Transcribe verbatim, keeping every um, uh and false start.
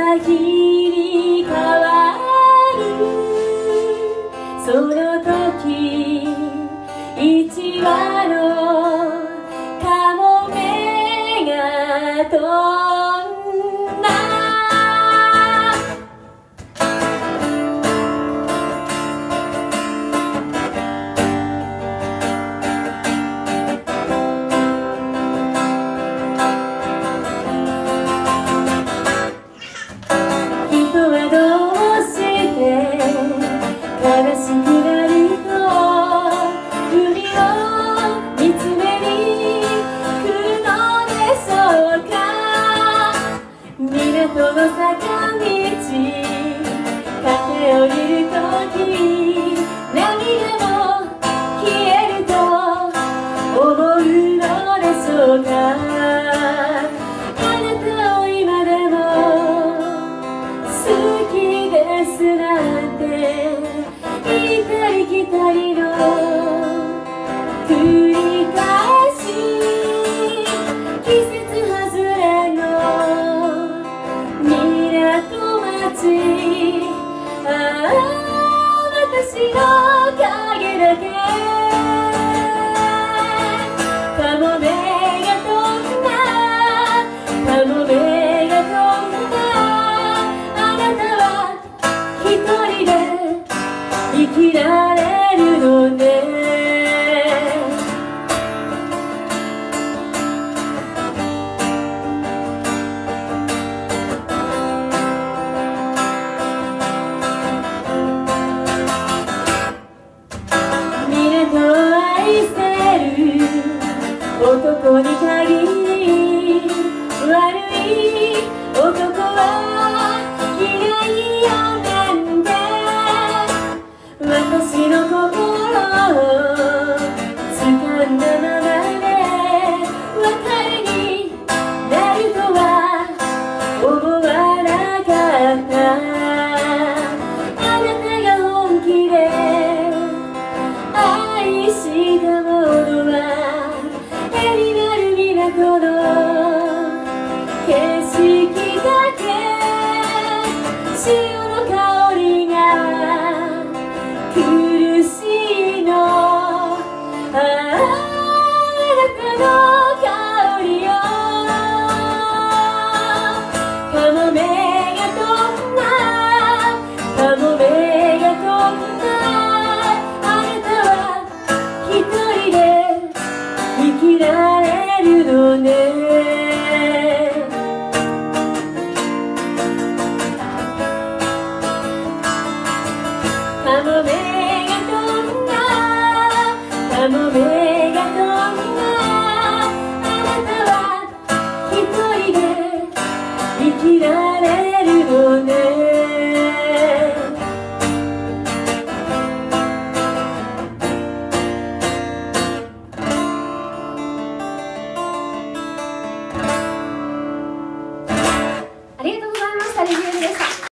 日に変わるその時一羽のカモメが飛んだ悲しくなると海を見つめに来るのでしょうか港の坂道駆け下りるとき涙も消えると思うのでしょうかあなたを今でも好きですなんて行ったり来たりの繰り返し季節外れの港町ああ私の影だけカモメが飛んだカモメが飛んだあなたは一人で生きられるのね港を愛せる男に限り悪い男はいないよなんて私の心を掴んだままで別れになるとは思わなかったあなたが本気で愛したものは絵になる港の景色だけ潮の香りが苦しいのあなたの香りよカモメが飛んだカモメが飛んだあなたは一人で生きられるのねカモメが飛んだカモメ